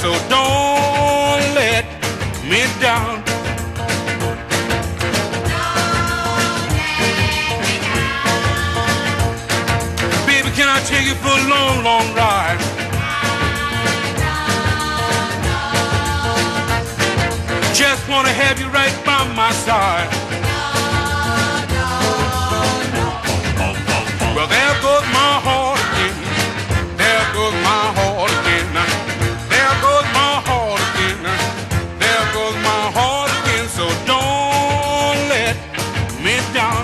so don't let me down. Baby, can I take you for a long, long ride? Just wanna have you right by my side. Well, there goes my heart again. There goes my heart again. There goes my heart again. There goes my heart again. So don't let me down.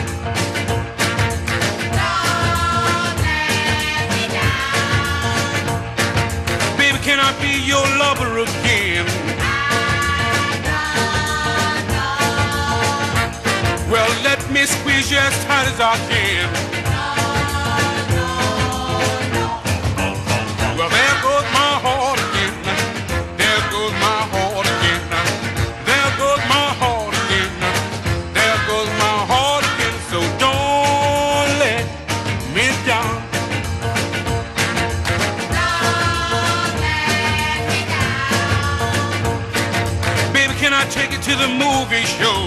Don't let me down. Baby, can I be your lover again? Well, let me squeeze you as tight as I can. Well, there goes my heart again. There goes my heart again. There goes my heart again. There goes my heart again. So don't let me down. Don't let me down. Baby, can I take you to the movie show?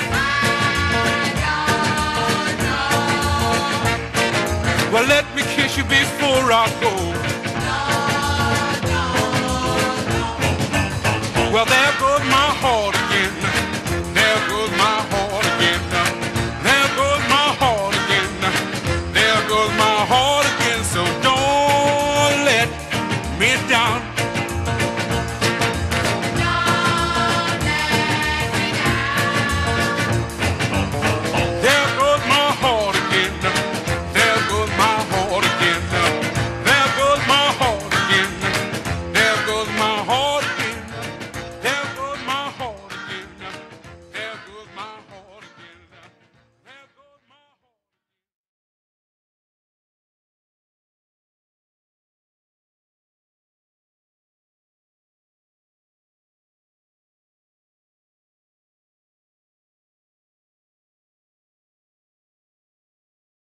Well, let me kiss you before I go. Well, there